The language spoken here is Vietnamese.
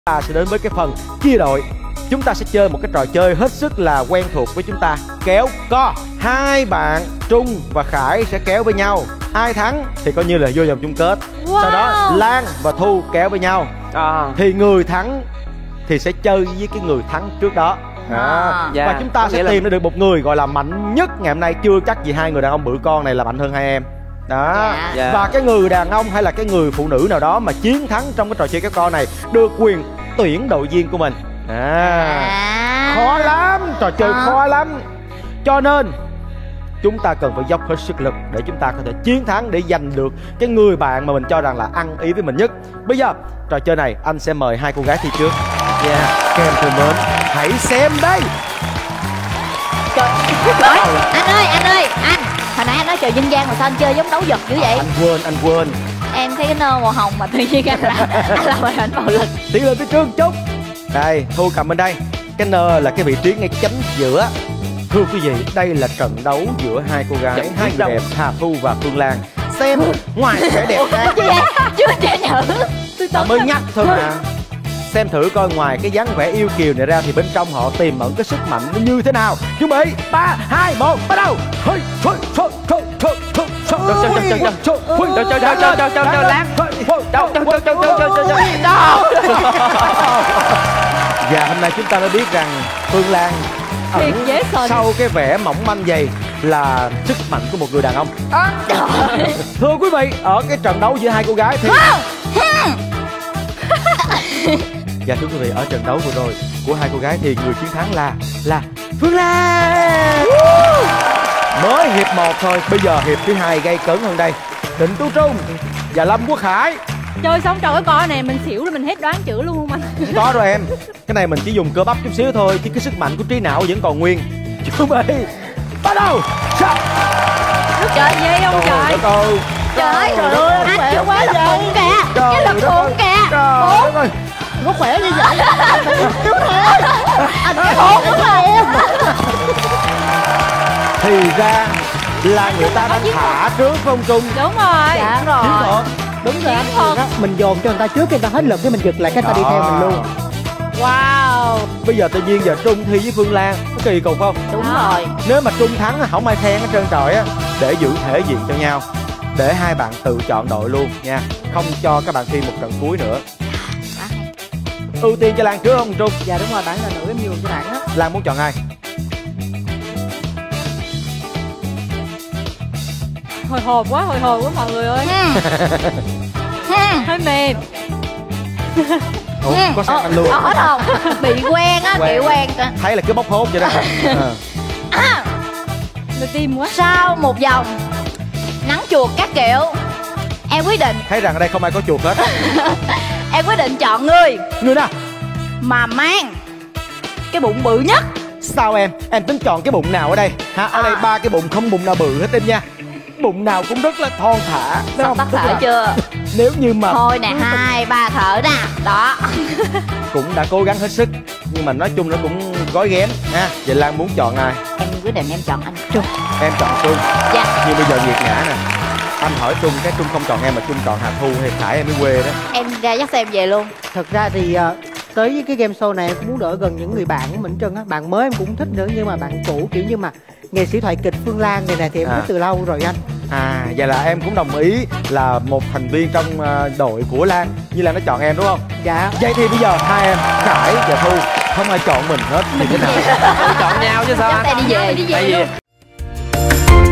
Ta sẽ đến với cái phần chia đội. Chúng ta sẽ chơi một cái trò chơi hết sức là quen thuộc với chúng ta, kéo co. Hai bạn Trung và Khải sẽ kéo với nhau. Ai thắng thì coi như là vô vòng chung kết. Sau đó Lan và Thu kéo với nhau. Thì người thắng thì sẽ chơi với cái người thắng trước đó. Và chúng ta sẽ tìm được một người gọi là mạnh nhất ngày hôm nay. Chưa chắc gì hai người đàn ông bự con này là mạnh hơn hai em. Đó. Và cái người đàn ông hay là cái người phụ nữ nào đó mà chiến thắng trong cái trò chơi kéo co này được quyền tuyển đội viên của mình. Khó lắm, trò chơi khó lắm. Cho nên chúng ta cần phải dốc hết sức lực để chúng ta có thể chiến thắng, để giành được cái người bạn mà mình cho rằng là ăn ý với mình nhất. Bây giờ trò chơi này anh sẽ mời hai cô gái thi trước. Các em thân mến, hãy xem đây. Anh ơi, anh hồi nãy anh nói chơi dân gian mà sao anh chơi giống đấu vật dữ vậy? Anh quên. Em thấy cái nơ màu hồng mà tự nhiên anh là màn hình bạo lực. Tiến lên phía trước chút. Đây, Thu cầm bên đây. Cái nơ là cái vị trí ngay chấm giữa. Thưa quý vị, đây là trận đấu giữa hai cô gái, hai người đẹp Hà Thu và Phương Lan. Xem ngoài vẻ đẹp ra chưa chơi thử. Tôi mới nhắc thôi mà. Xem thử coi ngoài cái dáng vẻ yêu kiều này ra thì bên trong họ tiềm ẩn cái sức mạnh nó như thế nào. Chuẩn bị 3, 2, 1, bắt đầu. Và hôm nay chúng ta đã biết rằng Phương Lan ẩn sau cái vẻ mỏng manh dày là sức mạnh của một người đàn ông. Thưa quý vị, ở cái trận đấu giữa hai cô gái thì và thưa quý vị, ở trận đấu vừa rồi của hai cô gái thì người chiến thắng là Phương Lan. Mới hiệp 1 thôi, bây giờ hiệp thứ 2 gây cấn hơn đây. Trịnh Tú Trung và Lâm Quốc Hải. Chơi xong trò cái co này mình xỉu là mình hết đoán chữ luôn không anh? Không có rồi em. Cái này mình chỉ dùng cơ bắp chút xíu thôi, chứ cái sức mạnh của trí não vẫn còn nguyên. Chuẩn bị bắt đầu. Trời gì không trời? Trời ơi, anh chưa quá lực bụng kìa. Cái lực bụng kìa. Trời ơi, nó khỏe như vậy. Anh khốn đúng rồi em. Thì ra là người ta đang thả trước không Trung? Đúng rồi. Dạ rồi. Đúng rồi anh, mình dồn cho người ta trước, người ta hết lực cái mình giật lại cái ta đi theo mình luôn. Wow. Bây giờ tự nhiên giờ Trung thi với Phương Lan, có kỳ cục không? Đúng rồi. Nếu mà Trung thắng không ai khen hết trơn trọi á, để giữ thể diện cho nhau, để hai bạn tự chọn đội luôn nha, không cho các bạn thi một trận cuối nữa. Ưu tiên cho Lan trước không Trung? Dạ đúng rồi, bạn là nữ em nhường cho bạn á. Lan muốn chọn ai? Hồi hộp quá mọi người ơi. Hơi mềm. Ủa, có sát anh luôn. Hết không? Bị quen á, bị quen. Thấy là cứ bốc hốt vậy đó. Tôi tim quá. Sau một vòng nắng chuột các kiểu, em quyết định. Thấy rằng ở đây không ai có chuột hết. Em quyết định chọn người nào mà mang cái bụng bự nhất. Sao em tính chọn cái bụng nào ở đây hả? Ở đây 3 cái bụng, không bụng nào bự hết em nha. Bụng nào cũng rất là thon thả. Sắp tắt thở chưa? Nếu như mà thôi nè, 2, 3 thở nè. Đó. Cũng đã cố gắng hết sức, nhưng mà nói chung nó cũng gói ghém ha. Vậy Lan muốn chọn ai? Em quyết định em chọn anh Trung. Em chọn Trung. Dạ. Nhưng bây giờ nghiệt ngã nè, anh hỏi Trung, cái Trung không chọn em mà Trung chọn Hà Thu hay Khải em mới quê đó. Em ra dắt xe em về luôn. Thật ra thì tới với cái game show này em cũng muốn đỡ gần những người bạn của mình trơn á. Bạn mới em cũng thích nữa, nhưng mà bạn cũ kiểu như mà nghệ sĩ thoại kịch Phương Lan này nè thì em biết từ lâu rồi anh. Vậy là em cũng đồng ý là một thành viên trong đội của Lan, như là nó chọn em đúng không? Dạ. Vậy thì bây giờ hai em Khải và Thu không ai chọn mình hết thì thế nào? Chọn nhau chứ sao? Đi về.